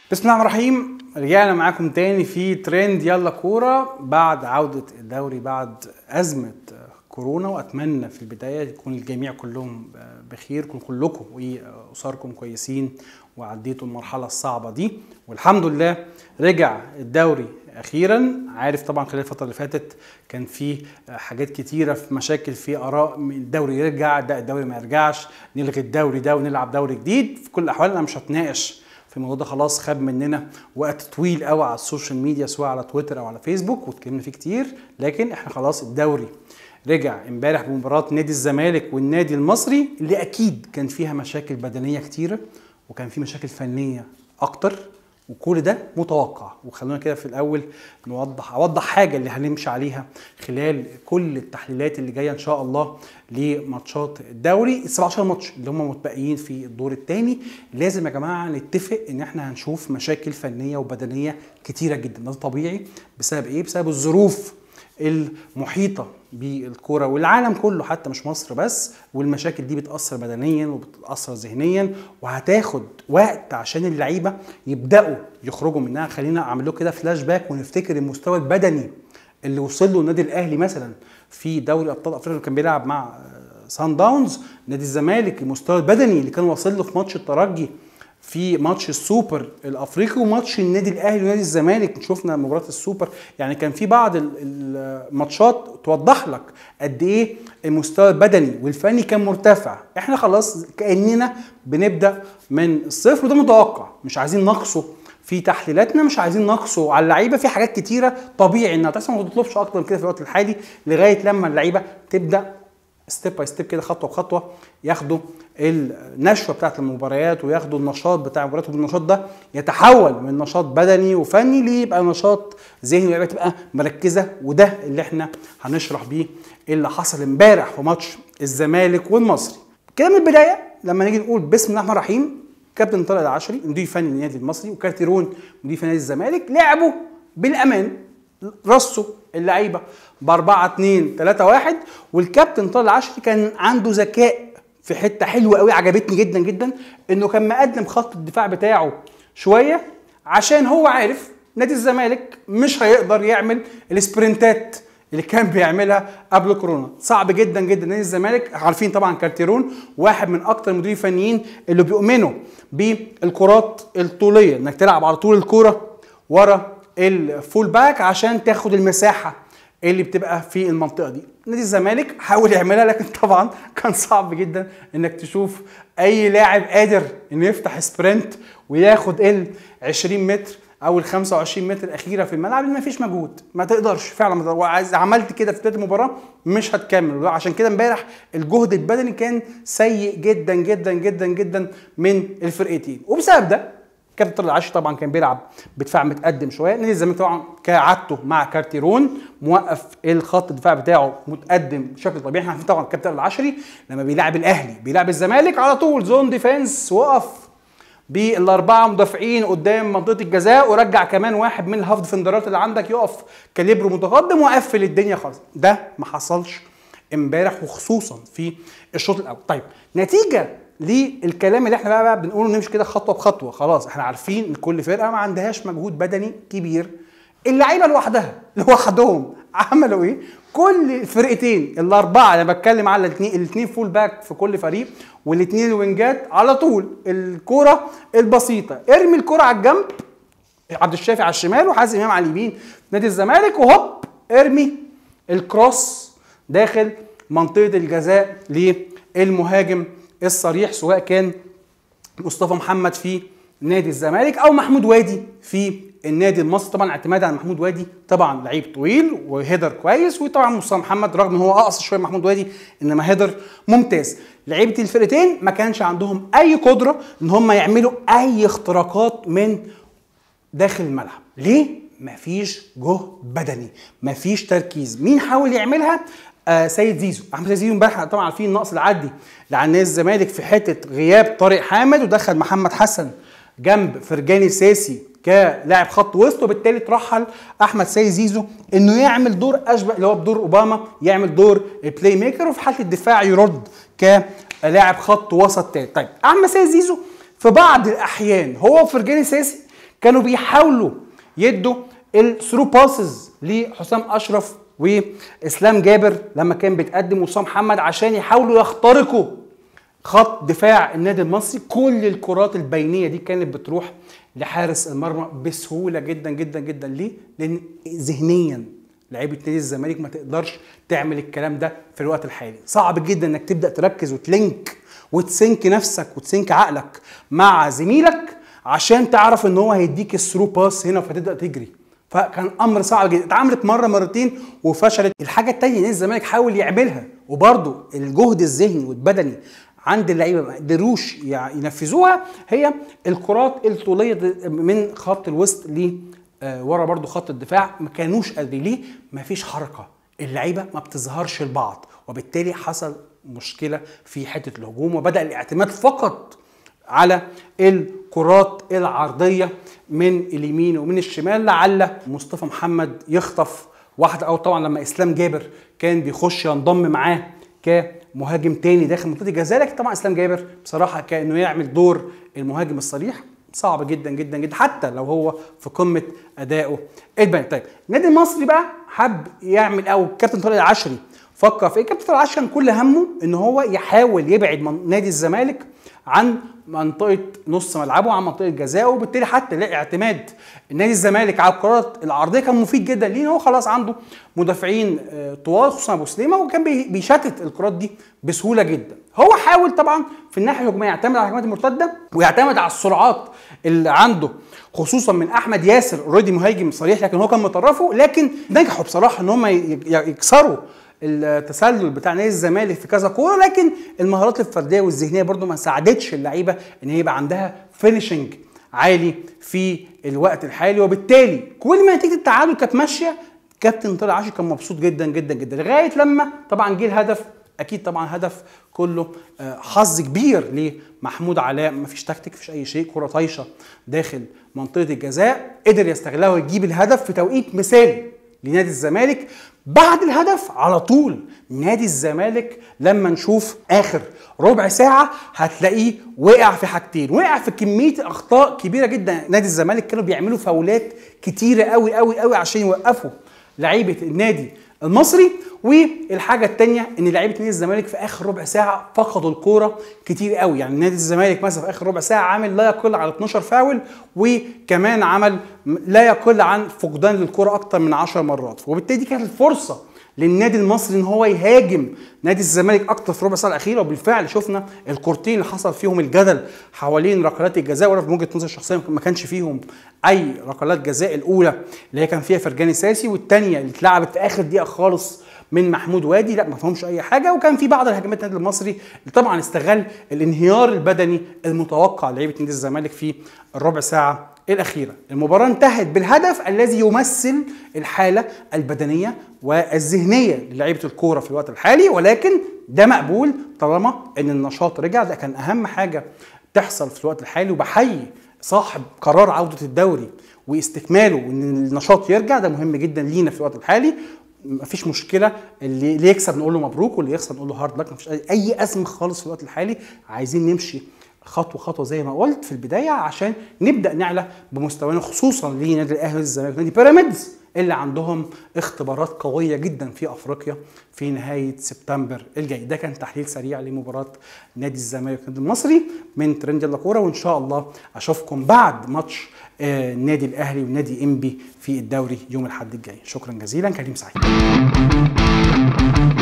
بسم الله الرحمن الرحيم. رجعنا معاكم تاني في ترند يلا كورة بعد عودة الدوري بعد أزمة كورونا، وأتمنى في البداية يكون الجميع كلهم بخير، كلكم وأسركم كويسين وعديتوا المرحلة الصعبة دي، والحمد لله رجع الدوري أخيرا. عارف طبعا خلال الفترة اللي فاتت كان في حاجات كتيرة، في مشاكل، في آراء الدوري يرجع، ده الدوري ما يرجعش، نلغي الدوري ده ونلعب دوري جديد. في كل الأحوال أنا مش هتناقش في الموضوع ده، خلاص خد مننا وقت طويل قوي على السوشيال ميديا سواء على تويتر او على فيسبوك واتكلمنا فيه كتير، لكن احنا خلاص الدوري رجع امبارح بمباراه نادي الزمالك والنادي المصري اللي اكيد كان فيها مشاكل بدنيه كتيره وكان في مشاكل فنيه اكتر، وكل ده متوقع. وخلونا كده في الاول اوضح حاجه اللي هنمشي عليها خلال كل التحليلات اللي جايه ان شاء الله لماتشات الدوري. ال 17 ماتش اللي هم متبقيين في الدور الثاني، لازم يا جماعه نتفق ان احنا هنشوف مشاكل فنيه وبدنيه كتيره جدا. ده طبيعي. بسبب ايه؟ بسبب الظروف المحيطه بالكوره والعالم كله، حتى مش مصر بس، والمشاكل دي بتاثر بدنيا وبتاثر ذهنيا، وهتاخد وقت عشان اللعيبه يبداوا يخرجوا منها. خلينا اعمل لكم كده فلاش باك ونفتكر المستوى البدني اللي وصل له النادي الاهلي مثلا في دوري ابطال افريقيا اللي كان بيلعب مع سان داونز، نادي الزمالك المستوى البدني اللي كان واصل له في ماتش الترجي، في ماتش السوبر الافريقي، وماتش النادي الاهلي ونادي الزمالك شفنا مباراه السوبر. يعني كان في بعض الماتشات توضح لك قد ايه المستوى البدني والفني كان مرتفع. احنا خلاص كاننا بنبدا من الصفر، وده متوقع، مش عايزين نقصه في تحليلاتنا، مش عايزين نقصه على اللعيبه. في حاجات كتيره طبيعي انها تحصل، ما تطلبش اكتر من كده في الوقت الحالي لغايه لما اللعيبه تبدا ستيب باي ستيب كده، خطوه بخطوه، ياخدوا النشوه بتاعت المباريات وياخدوا النشاط بتاع المباريات، والنشاط ده يتحول من نشاط بدني وفني ليبقى نشاط ذهني، ويبقى تبقى مركزه. وده اللي احنا هنشرح بيه اللي حصل امبارح في ماتش الزمالك والمصري. كده من البدايه لما نيجي نقول بسم الله الرحمن الرحيم، كابتن طارق العشري مدير فني للنادي المصري وكارتيرون مدير فني نادي الزمالك لعبوا بالامان، رصوا اللعيبه ب 4-2-3-1. والكابتن طارق العشري كان عنده ذكاء في حته حلوه قوي عجبتني جدا جدا، انه كان مقدم خط الدفاع بتاعه شويه، عشان هو عارف نادي الزمالك مش هيقدر يعمل السبرنتات اللي كان بيعملها قبل كورونا. صعب جدا جدا. نادي الزمالك عارفين طبعا كارتيرون واحد من اكتر المديرين الفنيين اللي بيؤمنوا بالكرات الطوليه، انك تلعب على طول الكوره ورا الفول باك عشان تاخد المساحه اللي بتبقى في المنطقه دي. نادي الزمالك حاول يعملها، لكن طبعا كان صعب جدا انك تشوف اي لاعب قادر انه يفتح سبرنت وياخد ال 20 متر او ال 25 متر الاخيره في الملعب، لان مفيش مجهود، ما تقدرش فعلا. عملت كده في بدايه المباراه مش هتكمل. عشان كده امبارح الجهد البدني كان سيء جدا جدا جدا جدا من الفرقتين، وبسبب ده كابتن طارق العشري طبعا كان بيلعب بدفاع متقدم شويه. نادي الزمالك طبعا كعادته مع كارتيرون موقف الخط الدفاع بتاعه متقدم بشكل طبيعي. احنا عارفين طبعا كابتن طارق العشري لما بيلعب الاهلي بيلعب الزمالك على طول زون ديفense، وقف بالاربعه مدافعين قدام منطقه الجزاء، ورجع كمان واحد من الهاف ديفندرات اللي عندك يقف كاليبرو متقدم وقفل الدنيا خالص. ده ما حصلش امبارح، وخصوصا في الشوط الاول. طيب نتيجه للكلام اللي احنا بقى بنقوله نمشي كده خطوه بخطوه، خلاص احنا عارفين ان كل فرقه ما عندهاش مجهود بدني كبير. اللعيبه لوحدهم عملوا ايه؟ كل الفرقتين الاربعه، انا بتكلم على الاثنين فول باك في كل فريق والاثنين الوينجات، على طول الكوره البسيطه، ارمي الكوره على الجنب، عبد الشافي على الشمال وحازم امام على اليمين نادي الزمالك، وهوب ارمي الكروس داخل منطقه الجزاء للمهاجم الصريح، سواء كان مصطفى محمد في نادي الزمالك او محمود وادي في النادي المصري. طبعا اعتماد على محمود وادي، طبعا لعيب طويل وهيدر كويس، وطبعا مصطفى محمد رغم ان هو اقصر شويه محمود وادي انما هيدر ممتاز. لعيبه الفرقتين ما كانش عندهم اي قدره ان هم يعملوا اي اختراقات من داخل الملعب. ليه؟ مفيش جهد بدني، مفيش تركيز. مين حاول يعملها؟ سيد زيزو، احمد سيد زيزو. امبارح طبعا عارفين النقص العدي اللي على نادي الزمالك في حته غياب طارق حامد، ودخل محمد حسن جنب فرجاني ساسي كلاعب خط وسط، وبالتالي ترحل احمد سيد زيزو انه يعمل دور اشبه اللي هو بدور اوباما، يعمل دور البلاي ميكر، وفي حاله الدفاع يرد كلاعب خط وسط تاني. طيب احمد سيد زيزو في بعض الاحيان هو وفرجاني ساسي كانوا بيحاولوا يدوا الثرو باسز لحسام اشرف واسلام جابر لما كان بيتقدم وسام محمد عشان يحاولوا يخترقوا خط دفاع النادي المصري. كل الكرات البينيه دي كانت بتروح لحارس المرمى بسهوله جدا جدا جدا. ليه؟ لان ذهنيا لعيبه نادي الزمالك ما تقدرش تعمل الكلام ده في الوقت الحالي. صعب جدا انك تبدا تركز وتلينك وتسنك نفسك وتسنك عقلك مع زميلك عشان تعرف ان هو هيديك الثرو باس هنا فتبدا تجري. فكان امر صعب جدا. اتعملت مره مرتين وفشلت. الحاجه الثانيه نادي الزمالك حاول يعملها وبرده الجهد الذهني والبدني عند اللعيبه ما قدروش ينفذوها، هي الكرات الطوليه من خط الوسط ورا برضو خط الدفاع. ما كانوش قادرين. ليه؟ ما فيش حركه، اللعيبه ما بتظهرش لبعض، وبالتالي حصل مشكله في حته الهجوم وبدا الاعتماد فقط على الكرات العرضيه من اليمين ومن الشمال، لعل مصطفى محمد يخطف واحده، او طبعا لما اسلام جابر كان بيخش ينضم معاه كمهاجم تاني داخل منطقه الجزاء. لكن طبعا اسلام جابر بصراحه كانه يعمل دور المهاجم الصريح صعب جدا جدا جدا حتى لو هو في قمه ادائه البدني. طيب النادي المصري بقى حب يعمل، او الكابتن طارق العشري فكر في ايه؟ الكابتن طارق العشري كان كل همه ان هو يحاول يبعد نادي الزمالك عن منطقه نص ملعبه وعن منطقه جزائه، وبالتالي حتى اعتماد النادي الزمالك على الكرات العرضيه كان مفيد جدا ليه. هو خلاص عنده مدافعين طوال خصوصا ابو سليمه، وكان بيشتت الكرات دي بسهوله جدا. هو حاول طبعا في الناحيه الهجوميه يعتمد على الهجمات المرتده ويعتمد على السرعات اللي عنده خصوصا من احمد ياسر اوريدي مهاجم صريح، لكن هو كان مطرفه. لكن نجحوا بصراحه ان هم يكسروا التسلل بتاع نادي الزمالك في كذا كوره، لكن المهارات الفرديه والذهنيه برده ما ساعدتش اللعيبه ان هي يبقى عندها فينيشنج عالي في الوقت الحالي. وبالتالي كل ما نتيجه التعادل كانت ماشيه، كابتن طارق العشري كان مبسوط جدا جدا جدا لغايه لما طبعا جه الهدف. اكيد طبعا هدف كله حظ كبير لمحمود علاء، مفيش تكتيك مفيش اي شيء، كره طايشه داخل منطقه الجزاء قدر يستغلها ويجيب الهدف في توقيت مثالي لنادي الزمالك. بعد الهدف على طول نادي الزمالك لما نشوف اخر ربع ساعه هتلاقيه وقع في حاجتين، وقع في كميه اخطاء كبيره جدا. نادي الزمالك كانوا بيعملوا فاولات كتيره قوي قوي قوي عشان يوقفوا لعيبه النادي المصري. والحاجه الثانيه ان لعيبه نادي الزمالك في اخر ربع ساعه فقدوا الكوره كتير قوي. يعني نادي الزمالك مثلا في اخر ربع ساعه عامل لا يقل عن 12 فاول، وكمان عمل لا يقل عن فقدان للكوره اكتر من 10 مرات. وبالتالي دي كانت الفرصه للنادي المصري ان هو يهاجم نادي الزمالك اكتر في ربع ساعه الاخيره. وبالفعل شفنا الكورتين اللي حصل فيهم الجدل حوالين ركلات الجزاء، وانا في وجهه نظري الشخصيه ما كانش فيهم اي ركلات جزاء. الاولى اللي هي كان فيها فرجاني ساسي، والثانيه اللي اتلعبت في اخر دقيقه خالص من محمود وادي، لا ما فهمش اي حاجه. وكان في بعض الهجمات النادي المصري اللي طبعا استغل الانهيار البدني المتوقع لعيبه نادي الزمالك في الربع ساعه الاخيره. المباراه انتهت بالهدف الذي يمثل الحاله البدنيه والذهنيه للاعيبه الكوره في الوقت الحالي، ولكن ده مقبول طالما ان النشاط رجع. ده كان اهم حاجه تحصل في الوقت الحالي، وبحيي صاحب قرار عوده الدوري واستكماله وان النشاط يرجع. ده مهم جدا لينا في الوقت الحالي. مفيش مشكله، اللي يكسب نقول له مبروك واللي يخسر نقول له هارد لك. مفيش اي ازمه خالص في الوقت الحالي. عايزين نمشي خطوه خطوه زي ما قلت في البدايه عشان نبدا نعلى بمستوانا، خصوصا لنادي الاهلي والزمالك ونادي بيراميدز اللي عندهم اختبارات قويه جدا في افريقيا في نهايه سبتمبر الجاي. ده كان تحليل سريع لمباراه نادي الزمالك والنادي المصري من ترند يلا كوره، وان شاء الله اشوفكم بعد ماتش النادي الاهلي والنادي انبي في الدوري يوم الاحد الجاي. شكرا جزيلا، كريم سعيد.